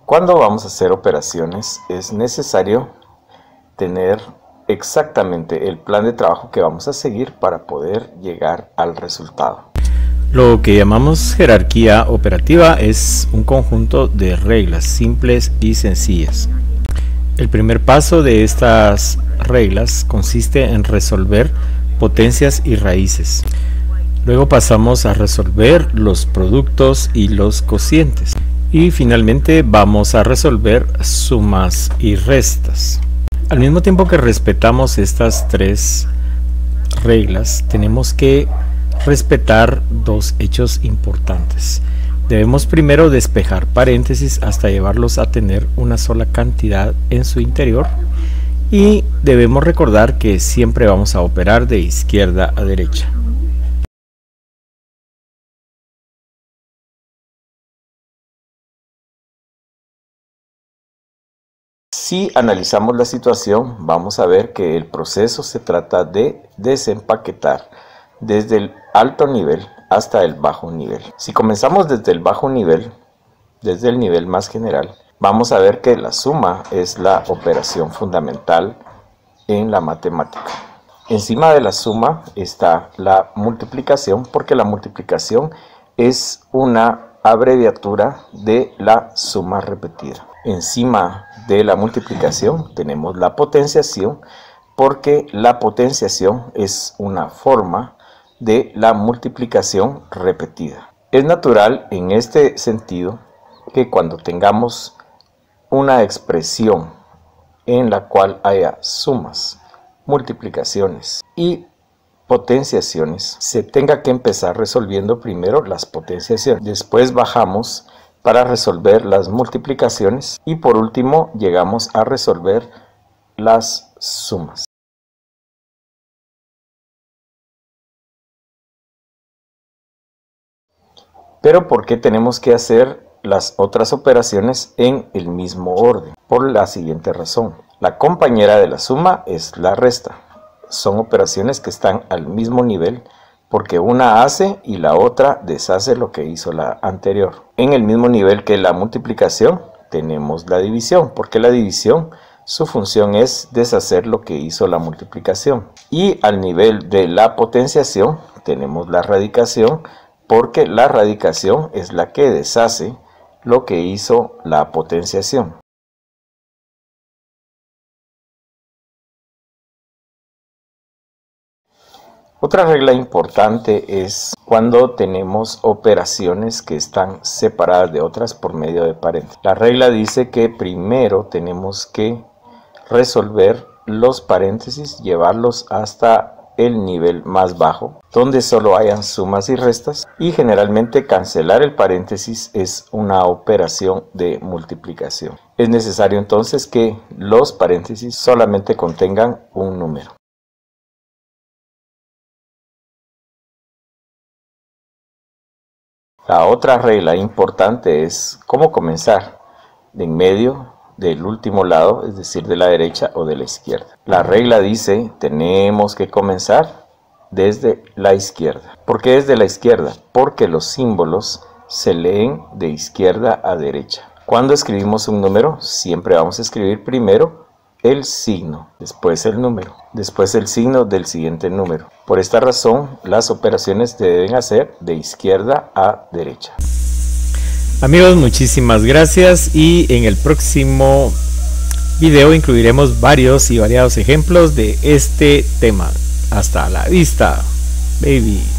Cuando vamos a hacer operaciones es necesario tener exactamente el plan de trabajo que vamos a seguir para poder llegar al resultado. Lo que llamamos jerarquía operativa es un conjunto de reglas simples y sencillas. El primer paso de estas reglas consiste en resolver potencias y raíces. Luego pasamos a resolver los productos y los cocientes. Y finalmente vamos a resolver sumas y restas. Al mismo tiempo que respetamos estas tres reglas, tenemos que respetar dos hechos importantes. Debemos primero despejar paréntesis hasta llevarlos a tener una sola cantidad en su interior. Y debemos recordar que siempre vamos a operar de izquierda a derecha. Si analizamos la situación, vamos a ver que el proceso se trata de desempaquetar desde el alto nivel hasta el bajo nivel. Si comenzamos desde el bajo nivel, desde el nivel más general, vamos a ver que la suma es la operación fundamental en la matemática. Encima de la suma está la multiplicación, porque la multiplicación es una abreviatura de la suma repetida. Encima de la multiplicación tenemos la potenciación, porque la potenciación es una forma de la multiplicación repetida. Es natural en este sentido que cuando tengamos una expresión en la cual haya sumas, multiplicaciones y potenciaciones, se tenga que empezar resolviendo primero las potenciaciones. Después bajamos para resolver las multiplicaciones y por último llegamos a resolver las sumas. Pero ¿por qué tenemos que hacer las otras operaciones en el mismo orden? Por la siguiente razón. La compañera de la suma es la resta. Son operaciones que están al mismo nivel, porque una hace y la otra deshace lo que hizo la anterior. En el mismo nivel que la multiplicación tenemos la división, porque la división, su función es deshacer lo que hizo la multiplicación. Y al nivel de la potenciación tenemos la radicación, porque la radicación es la que deshace lo que hizo la potenciación. Otra regla importante es cuando tenemos operaciones que están separadas de otras por medio de paréntesis. La regla dice que primero tenemos que resolver los paréntesis, llevarlos hasta el nivel más bajo, donde solo hayan sumas y restas, y generalmente cancelar el paréntesis es una operación de multiplicación. Es necesario entonces que los paréntesis solamente contengan un número. La otra regla importante es cómo comenzar, de en medio, del último lado, es decir, de la derecha o de la izquierda. La regla dice, tenemos que comenzar desde la izquierda. ¿Por qué desde la izquierda? Porque los símbolos se leen de izquierda a derecha. Cuando escribimos un número, siempre vamos a escribir primero el signo, después el número, después el signo del siguiente número. Por esta razón, las operaciones se deben hacer de izquierda a derecha. Amigos, muchísimas gracias, y en el próximo video incluiremos varios y variados ejemplos de este tema. Hasta la vista, baby.